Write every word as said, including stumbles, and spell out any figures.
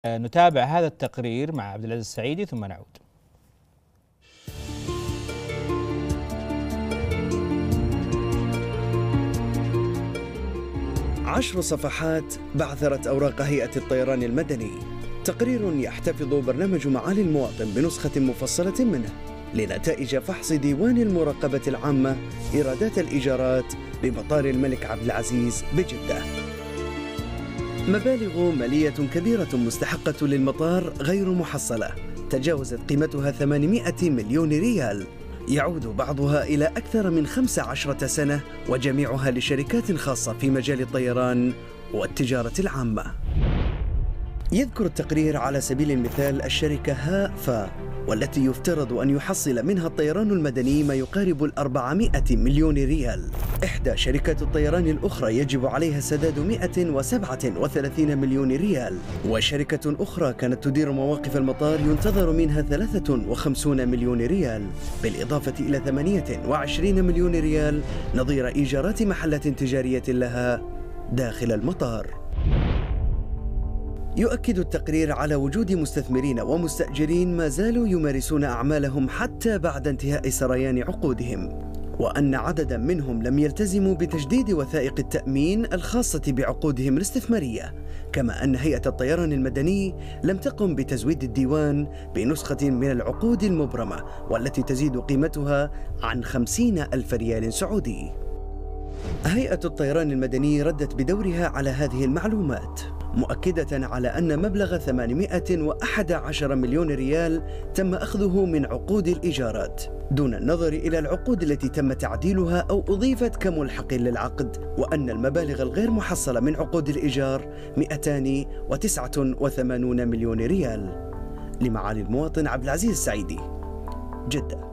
نتابع هذا التقرير مع عبد العزيز السعيدي ثم نعود. عشر صفحات بعثرت أوراق هيئة الطيران المدني، تقرير يحتفظ برنامج معالي المواطن بنسخة مفصلة منه لنتائج فحص ديوان المراقبة العامة إيرادات الإيجارات بمطار الملك عبد العزيز بجدة. مبالغ مالية كبيرة مستحقة للمطار غير محصلة تجاوزت قيمتها ثمانمائة مليون ريال، يعود بعضها إلى أكثر من خمس عشرة سنة، وجميعها لشركات خاصة في مجال الطيران والتجارة العامة. يذكر التقرير على سبيل المثال الشركة هافا، والتي يفترض أن يحصل منها الطيران المدني ما يقارب الأربعمائة مليون ريال. إحدى شركات الطيران الأخرى يجب عليها سداد مائة وسبعة وثلاثين مليون ريال، وشركة أخرى كانت تدير مواقف المطار ينتظر منها ثلاثة وخمسين مليون ريال، بالإضافة إلى ثمانية وعشرين مليون ريال نظير إيجارات محلات تجارية لها داخل المطار. يؤكد التقرير على وجود مستثمرين ومستأجرين ما زالوا يمارسون أعمالهم حتى بعد انتهاء سريان عقودهم، وأن عددا منهم لم يلتزموا بتجديد وثائق التأمين الخاصة بعقودهم الاستثمارية، كما أن هيئة الطيران المدني لم تقم بتزويد الديوان بنسخة من العقود المبرمة والتي تزيد قيمتها عن خمسين ألف ريال سعودي. هيئة الطيران المدني ردت بدورها على هذه المعلومات، مؤكدة على أن مبلغ ثمانمائة وأحد عشر مليون ريال تم أخذه من عقود الإيجارات دون النظر إلى العقود التي تم تعديلها أو أضيفت كملحق للعقد، وأن المبالغ الغير محصلة من عقود الإيجار مئتان وتسعة وثمانين مليون ريال. لمعالي المواطن عبد العزيز السعيدي، جدة.